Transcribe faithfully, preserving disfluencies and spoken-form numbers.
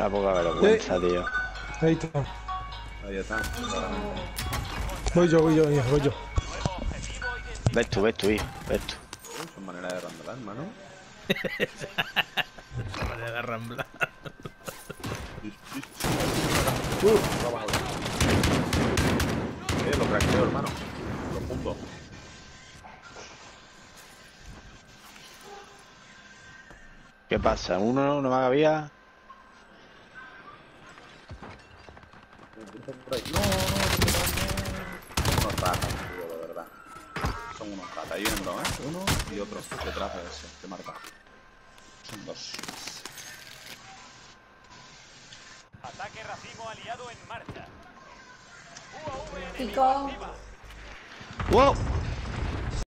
La poca vergüenza, Sí. tío. Ahí está. Ahí está. Voy yo, voy yo, voy yo, voy yo. Ves tú, ves tú, hijo. Ves tú. Son maneras de ramblar, hermano. Esa manera de ramblar. Uh, trabajo. Eh, lo craqueo, hermano. Los puntos. ¿Qué pasa? ¿Uno no me había? No, no, son unos ratas, tío, de verdad. Son unos ratas. Ahí vienen dos, ¿eh? Uno y otro detrás de ese, que marca. Son dos. Ataque racimo aliado en marcha. Pico. ¡Wow!